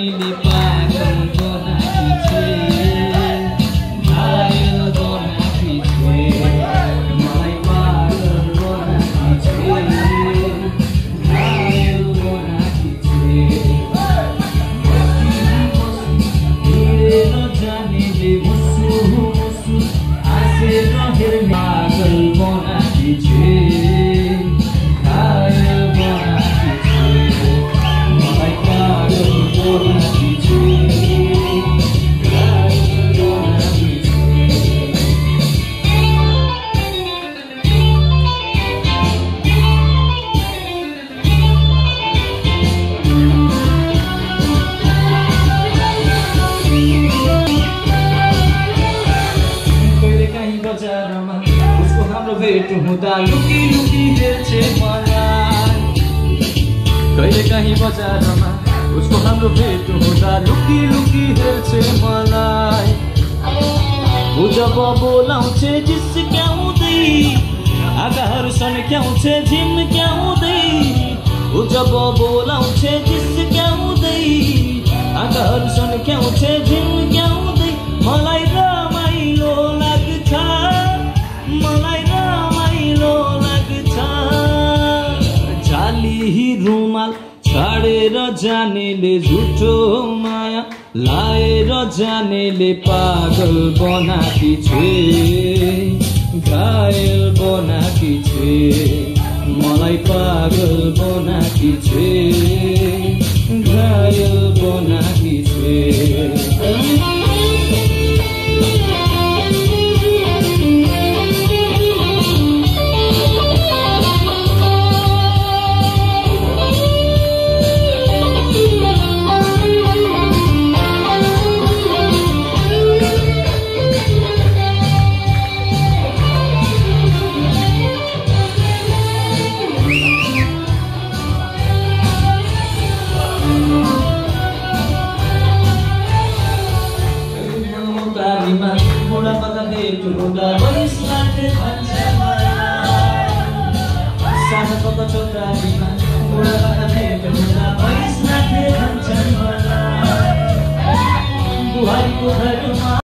जानेले पागल बनाकी छे घायल बनाकी छे मलाई पागल बनाकी छे घायल बनाकी छे हिँडेर जानेले मुसु मुसु हाँसेर हेर्ने पागल बनाकी छे घायल बनाकी छे मलाई पागल बनाकी छे घायल बनाकी कहिलेकाहीँ बजारमा उसको हाम्रो भेट हुँदा लुकी लुकी हेर्छे मलाई कहिलेकाहीँ बजारमा उसको हाम्रो भेट हुँदा लुकी लुकी हेर्छे मलाई ऊ जब बोलाउँछे जिस्क्याउँदै आँखाहरू सन्क्याउँछे झिम्क्याउँदै ऊ जब बोलाउँछे जिस्क्याउँदै आँखाहरू सन्क्याउँछे झिम्क्याउँदै मलाई रमाइलो लाग्छ मलाई रमाइलो लाग्छ जाली रुमाल छाडेर जानेले झुटो माया लाएर जानेले पागल बनाकी छे घायल बनाकी छे मलाई पागल बनाकी छे घायल बनाकी छे बुढा बदा भेट हुँदा बरिस लाग्ने भन्छ सानो पद छोटारीमा बुढा बदा भेट हुँदा बरिस लाग्ने भन्छ बुहारीको घरमा